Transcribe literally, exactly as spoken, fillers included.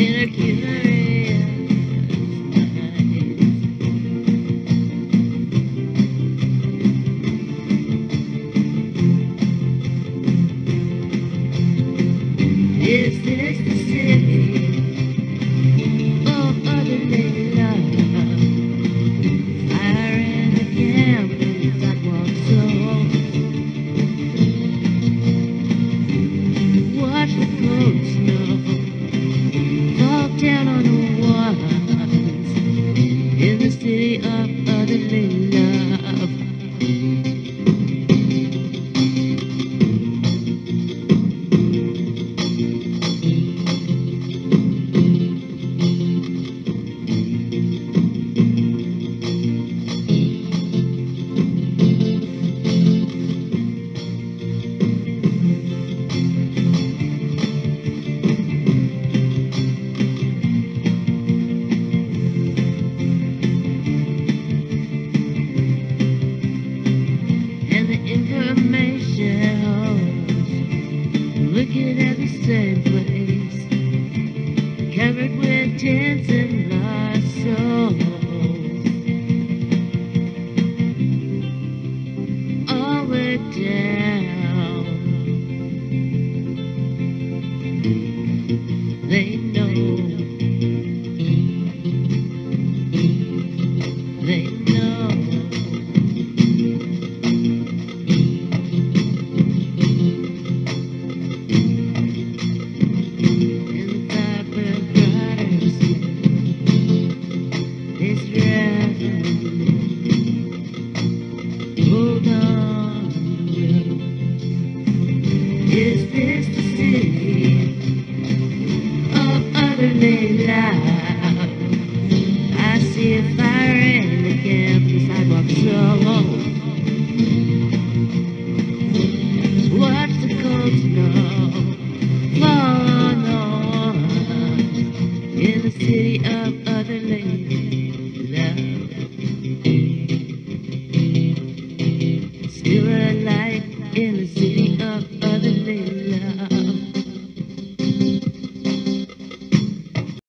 in a curious night. Is this the city of utterly love? Fire in the camp and the sidewalk soul. Watch the cold snow fall down on the ones in the city of utterly love. Looking at the same place, covered with tents and lost souls. All were down. They know. They know. Hold on, Will. Is this the city of utterly life?